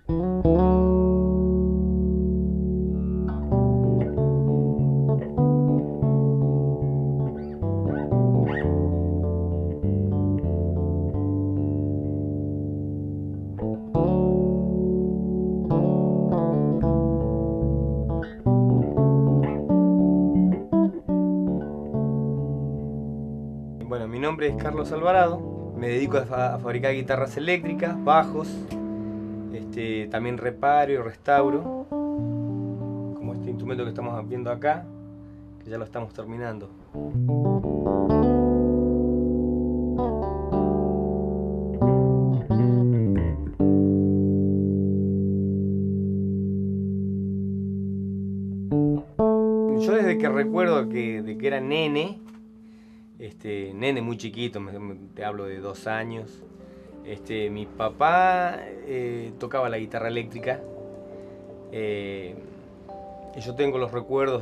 Bueno, mi nombre es Carlos Alvarado, me dedico a fabricar guitarras eléctricas, bajos, también reparo y restauro, como este instrumento que estamos viendo acá, que ya lo estamos terminando. Yo desde que recuerdo de que era nene, nene muy chiquito, te hablo de 2 años, mi papá tocaba la guitarra eléctrica. Y yo tengo los recuerdos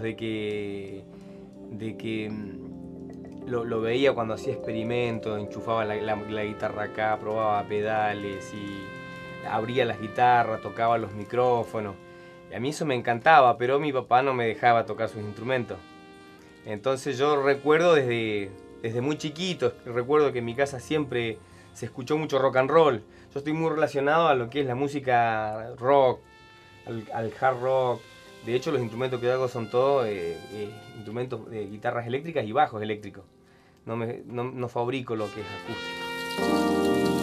de que lo veía cuando hacía experimentos, enchufaba la guitarra acá, probaba pedales y abría las guitarras, tocaba los micrófonos. Y a mí eso me encantaba, pero mi papá no me dejaba tocar sus instrumentos. Entonces yo recuerdo desde muy chiquito, recuerdo que en mi casa siempre se escuchó mucho rock and roll. Yo estoy muy relacionado a lo que es la música rock, al hard rock. De hecho, los instrumentos que hago son todos instrumentos de guitarras eléctricas y bajos eléctricos. No fabrico lo que es acústico.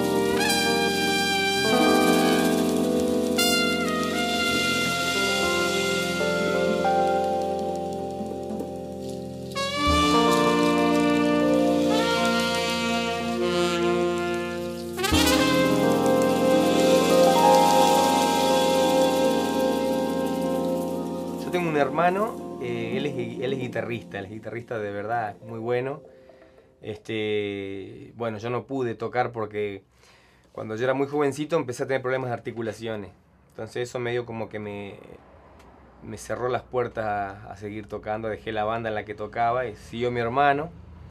Yo tengo un hermano, él es guitarrista de verdad, muy bueno. Bueno, yo no pude tocar porque cuando yo era muy jovencito empecé a tener problemas de articulaciones. Entonces eso medio como que me cerró las puertas a seguir tocando. Dejé la banda en la que tocaba y siguió mi hermano.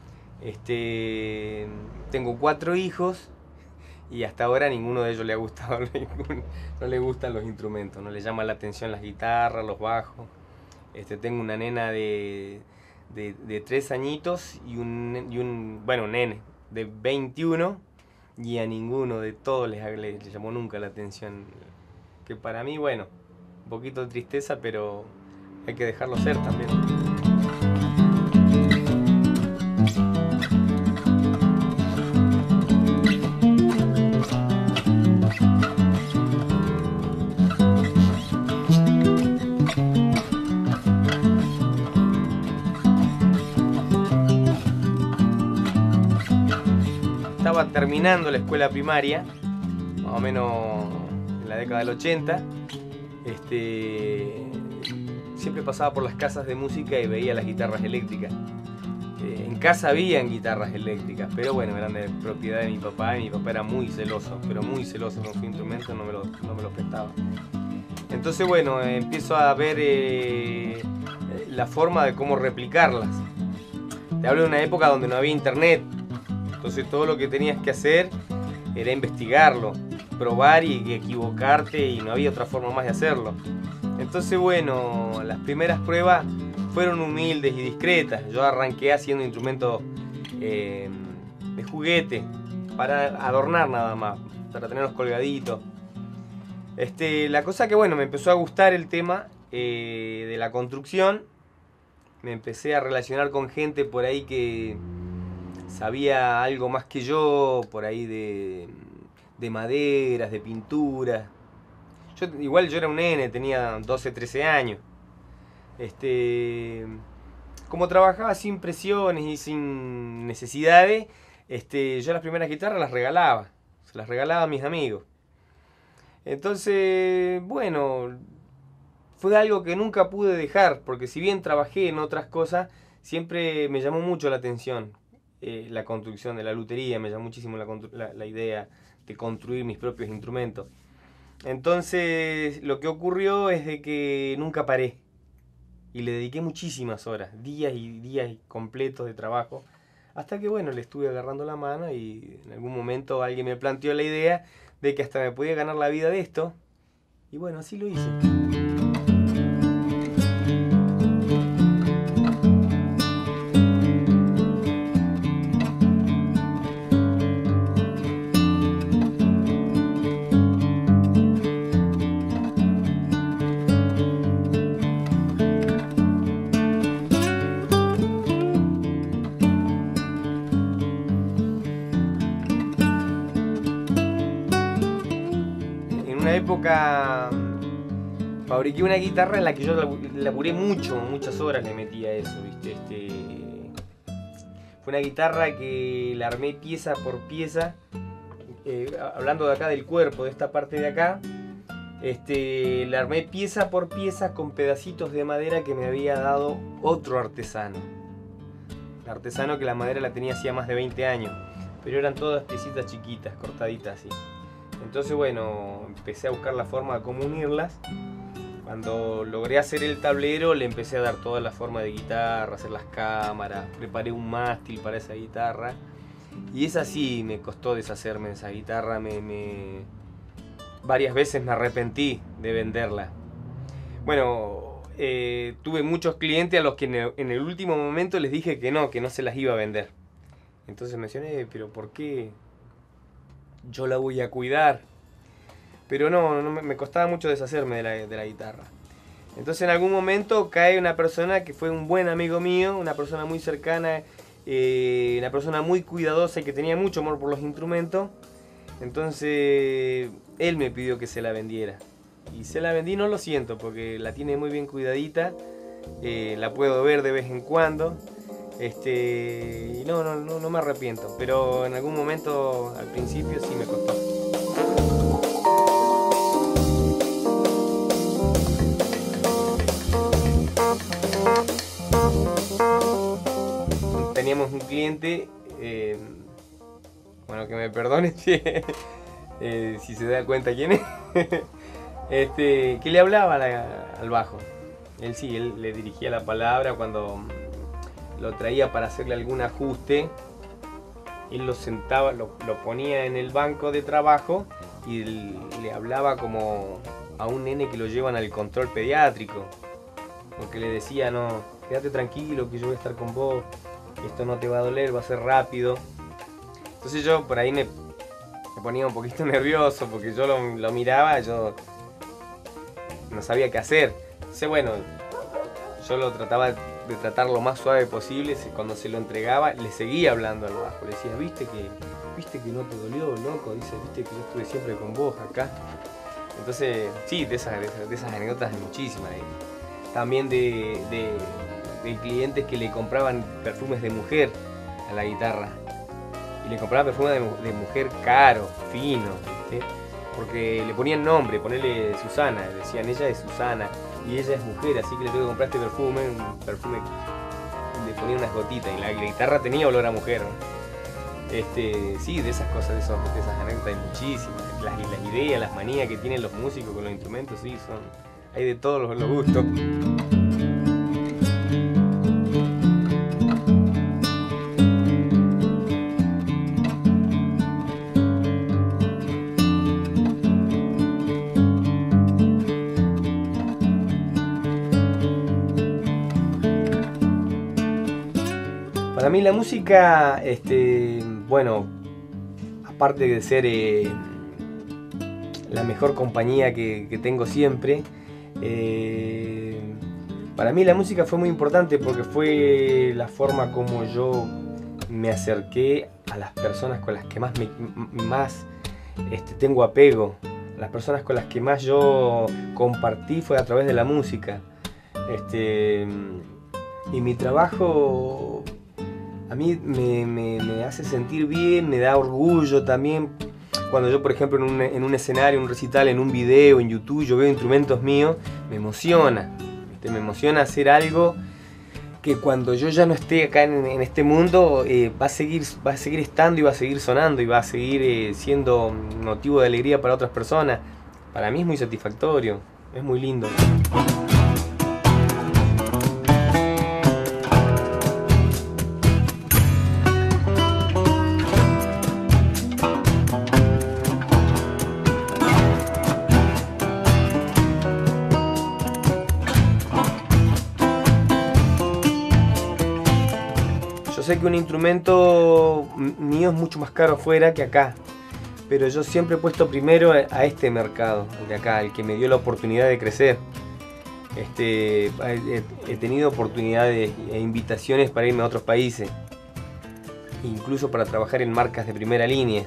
Tengo 4 hijos y hasta ahora ninguno de ellos le ha gustado, no le gustan los instrumentos, no le llama la atención las guitarras, los bajos. Tengo una nena de 3 añitos y un nene de 21, y a ninguno de todos le llamó nunca la atención. Que para mí, bueno, un poquito de tristeza, pero hay que dejarlo ser también. Estaba terminando la escuela primaria, más o menos en la década del 80. Siempre pasaba por las casas de música y veía las guitarras eléctricas. En casa habían guitarras eléctricas, pero bueno, eran de propiedad de mi papá, y mi papá era muy celoso, pero muy celoso con su instrumento, no me lo prestaba. Entonces bueno, empiezo a ver la forma de cómo replicarlas. Te hablo de una época donde no había internet. Entonces todo lo que tenías que hacer era investigarlo, probar y equivocarte, y no había otra forma más de hacerlo. Entonces bueno, las primeras pruebas fueron humildes y discretas. Yo arranqué haciendo instrumentos de juguete, para adornar nada más, para tenerlos colgaditos. La cosa que bueno, me empezó a gustar el tema de la construcción. Me empecé a relacionar con gente por ahí que sabía algo más que yo, por ahí de maderas, de pinturas. Igual yo era un nene, tenía 12, 13 años. Como trabajaba sin presiones y sin necesidades, yo las primeras guitarras las regalaba. Se las regalaba a mis amigos. Entonces, bueno, fue algo que nunca pude dejar, porque si bien trabajé en otras cosas, siempre me llamó mucho la atención. La construcción de la lutería, me llamó muchísimo la idea de construir mis propios instrumentos. Entonces lo que ocurrió es de que nunca paré y le dediqué muchísimas horas, días y días completos de trabajo, hasta que bueno, le estuve agarrando la mano y en algún momento alguien me planteó la idea de que hasta me podía ganar la vida de esto. Y bueno, así lo hice. En una época fabriqué una guitarra en la que yo laburé muchas horas le metí a eso, ¿viste? Fue una guitarra que la armé pieza por pieza, hablando de acá del cuerpo, de esta parte de acá, la armé pieza por pieza con pedacitos de madera que me había dado otro artesano. El artesano que la madera la tenía hacía más de 20 años, pero eran todas piecitas chiquitas, cortaditas así. Entonces bueno, empecé a buscar la forma de cómo unirlas. Cuando logré hacer el tablero le empecé a dar toda la forma de guitarra, hacer las cámaras, preparé un mástil para esa guitarra. Y es así, me costó deshacerme de esa guitarra, varias veces me arrepentí de venderla. Bueno, tuve muchos clientes a los que en el último momento les dije que no se las iba a vender. Entonces mencioné, pero ¿por qué? Yo la voy a cuidar. Pero no me costaba mucho deshacerme de la guitarra. Entonces en algún momento cae una persona que fue un buen amigo mío, una persona muy cercana, una persona muy cuidadosa y que tenía mucho amor por los instrumentos. Entonces él me pidió que se la vendiera. Y se la vendí, no lo siento, porque la tiene muy bien cuidadita. La puedo ver de vez en cuando. Y no me arrepiento, pero en algún momento al principio sí me costó. Teníamos un cliente, bueno, que me perdone si se da cuenta quién es, que le hablaba al bajo. Él le dirigía la palabra cuando lo traía para hacerle algún ajuste. Él lo sentaba, lo ponía en el banco de trabajo y le hablaba como a un nene que lo llevan al control pediátrico, porque le decía, no, quédate tranquilo que yo voy a estar con vos, esto no te va a doler, va a ser rápido. Entonces yo por ahí me ponía un poquito nervioso, porque yo lo miraba, yo no sabía qué hacer. Entonces bueno, yo lo trataba de tratar lo más suave posible. Cuando se lo entregaba le seguía hablando al bajo, le decía, viste que no te dolió, loco, dice, viste que yo estuve siempre con vos acá. Entonces sí, de esas anécdotas hay muchísimas. También de clientes que le compraban perfumes de mujer a la guitarra, y le compraban perfumes de mujer caro, fino, ¿viste? Porque le ponían nombre, ponerle Susana, decían, ella es Susana y ella es mujer, así que le tengo que comprar este perfume, un perfume, le ponía unas gotitas, y la guitarra tenía olor a mujer, ¿no? Sí, de esas cosas, de esas anécdotas hay muchísimas. Las ideas, las manías que tienen los músicos con los instrumentos, sí, hay de todos los gustos. Para mí la música, bueno, aparte de ser la mejor compañía que tengo siempre, para mí la música fue muy importante porque fue la forma como yo me acerqué a las personas con las que más tengo apego. Las personas con las que más yo compartí fue a través de la música. Y mi trabajo a mí me hace sentir bien, me da orgullo también. Cuando yo, por ejemplo, en un escenario, en un recital, en un video, en YouTube, yo veo instrumentos míos, me emociona. Me emociona hacer algo que cuando yo ya no esté acá en este mundo, va a seguir estando y va a seguir sonando y va a seguir siendo motivo de alegría para otras personas. Para mí es muy satisfactorio, es muy lindo. sé que un instrumento mío es mucho más caro afuera que acá, pero yo siempre he puesto primero a este mercado, el de acá, el que me dio la oportunidad de crecer. He tenido oportunidades e invitaciones para irme a otros países, incluso para trabajar en marcas de primera línea.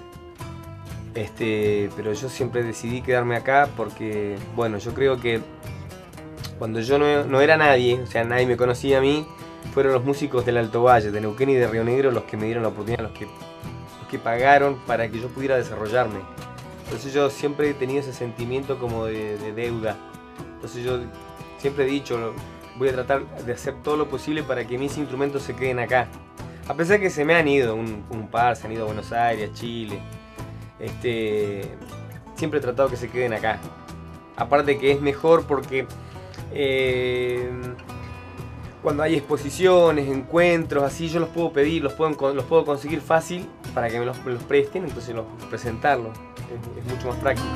Pero yo siempre decidí quedarme acá porque, bueno, yo creo que cuando yo no era nadie, o sea, nadie me conocía a mí, fueron los músicos del Alto Valle, de Neuquén y de Río Negro los que me dieron la oportunidad, los que pagaron para que yo pudiera desarrollarme. Entonces yo siempre he tenido ese sentimiento como de deuda. Entonces yo siempre he dicho, voy a tratar de hacer todo lo posible para que mis instrumentos se queden acá. A pesar que se me han ido un par, se han ido a Buenos Aires, a Chile. Siempre he tratado que se queden acá. Aparte que es mejor porque cuando hay exposiciones, encuentros, así yo los puedo pedir, los puedo conseguir fácil para que me los presten, entonces presentarlos. Es mucho más práctico.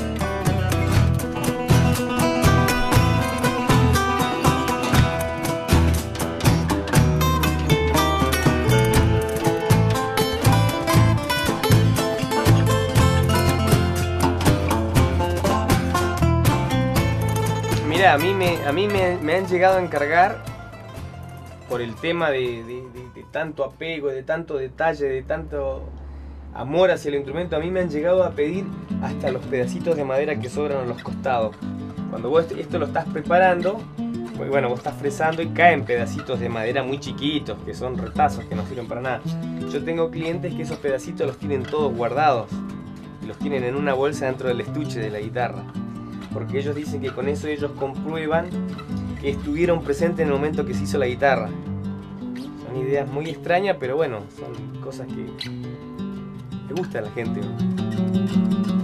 Mirá, a mí me han llegado a encargar, por el tema de tanto apego, de tanto detalle, de tanto amor hacia el instrumento, a mí me han llegado a pedir hasta los pedacitos de madera que sobran a los costados. Cuando vos esto lo estás preparando, bueno, vos estás fresando y caen pedacitos de madera muy chiquitos, que son retazos, que no sirven para nada. Yo tengo clientes que esos pedacitos los tienen todos guardados y los tienen en una bolsa dentro del estuche de la guitarra, porque ellos dicen que con eso ellos comprueban que estuvieron presentes en el momento que se hizo la guitarra. Son ideas muy extrañas, pero bueno, son cosas que le gustan a la gente, ¿no?